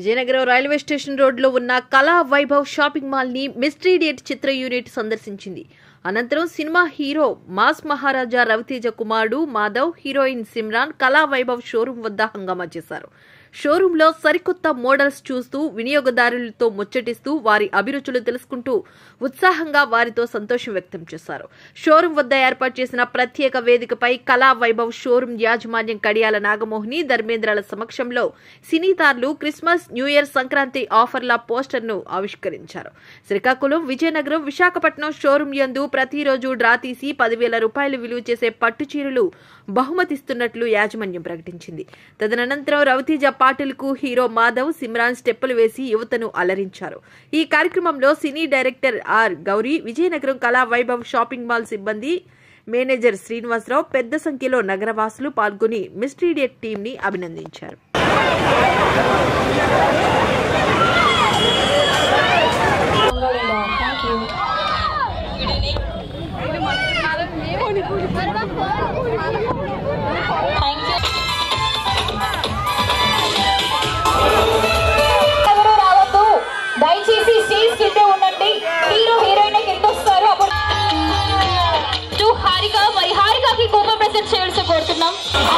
Vizianagaram railway station రోడ్లో ఉన్న Kala Vaibhav shopping mall ని మిస్టరీ ఇడియట్ చిత్ర యూనిట్ సందర్శించింది. అనంతరం cinema hero mass Maharaja Ravi Teja కుమారుడు మాధవ్, హీరోయిన్ సిమ్రాన్ కళా వైభవ్ షోరూం వద్ద హంగామా చేశారు. షోరూంలో సరికొత్త మోడల్స్ చూస్తూ వినియోగదారులతో ముచ్చటిస్తూ వారి అభిరుచులు తెలుసుకుంటూ ఉత్సాహంగా వారితో సంతోషం వ్యక్తం చేశారు. షోరూం వద్ద ఏర్పాటు చేసిన ప్రత్యేక వేదికపై కళా వైభవ్ షోరూం యాజమాన్యం కడియాల నాగమోహిని, ధర్మేంద్రల సమక్షంలో సినీతారులు క్రిస్మస్, న్యూ ఇయర్, సంక్రాంతి ఆఫర్ల పోస్టర్ను ఆవిష్కరించారు. శ్రీకాకుళం, విజయనగరం, విశాఖపట్నం షోరూం యందు ప్రతిరోజు డ్రా తీసి 10,000 రూపాయలు విలువ చేసే పట్టు చీరలు బహుమతిస్తున్నట్లు యాజమాన్యం ప్రకటించింది. తదనంతరం రవితేజ పాటలకు హీరో మాధవ్, సిమ్రాన్ స్టెప్పులు వేసి యువతను అలరించారు. ఈ కార్యక్రమంలో సినీ director R Gauri, Vizianagaram Kala Vaibhav shopping mall సిబ్బంది, మేనేజర్ శ్రీనివాసరావు, పెద్ద సంఖ్యలో నగరవాసులు పాల్గొని మిస్టరీ ఇడియట్ టీం ని అభినందించారు. దయచేసి స్టేజ్ కింద ఉండండి. హీరో హీరోయిన్ కింద వస్తారు. హారిక, మరి హారికకి కోప ప్రెజెంట్ చేయాల్సి కోరుతున్నాం.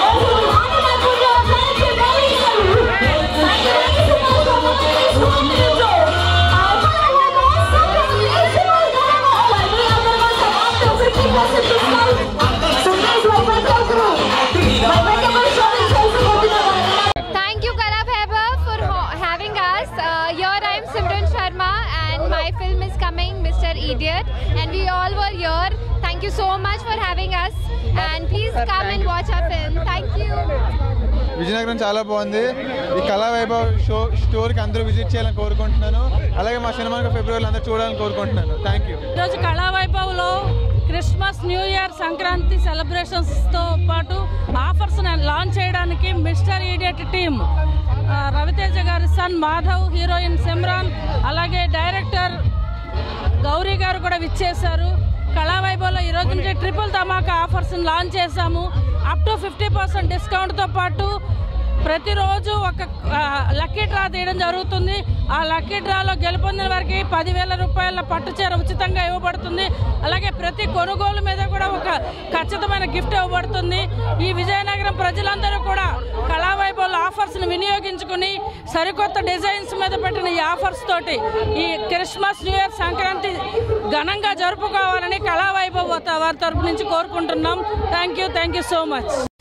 Thank you Kala Vaibhav for having us. Here I am Simran Sharma and my film is coming, Mr. Idiot, and we all were here. Thank you so much for having us and please come and watch our film. Thank you. Vizianagaram చాలా బాగుంది. ఈ కళా వైభవ్ స్టోర్కి అందరూ visit చేయాలని కోరుకుంటున్నాను. అలాగే మా సినిమాకి ఫిబ్రవరిలో అందరూ చూడాలని కోరుకుంటున్నాను. Thank you. ఈరోజు కళా వైభవ్లో క్రిస్మస్, న్యూ ఇయర్, సంక్రాంతి సెలబ్రేషన్స్తో పాటు ఆఫర్స్ లాంచ్ చేయడానికి మిస్టర్ ఇడియట్ టీమ్, రవితేజ గారి సన్ మాధవ్, హీరోయిన్ సిమ్రాన్, అలాగే డైరెక్టర్ గౌరీ గారు కూడా విచ్చేశారు. కళా వైభవ్లో ఈరోజు నుంచి ట్రిపుల్ ధమాకా ఆఫర్స్ లాంచ్ చేశాము. అప్ టు 50% డిస్కౌంట్తో పాటు ప్రతిరోజు ఒక లక్కీ డ్రా తీయడం జరుగుతుంది. ఆ లక్కీ డ్రాలో గెలుపొందిన వారికి 10,000 రూపాయల పట్టు చీర ఉచితంగా ఇవ్వబడుతుంది. అలాగే ప్రతి కొనుగోలు మీద కూడా ఒక ఖచ్చితమైన గిఫ్ట్ ఇవ్వబడుతుంది. ఈ విజయనగరం ప్రజలందరూ కూడా కళా వైభవ్లో ఆఫర్స్ని వినియోగించుకుని సరికొత్త డిజైన్స్ మీద పెట్టిన ఈ ఆఫర్స్ తోటి ఈ క్రిస్మస్, న్యూ ఇయర్, సంక్రాంతి ఘనంగా జరుపుకోవాలని కళా వైభవ్ వారి తరపు నుంచి కోరుకుంటున్నాం. Thank you so much.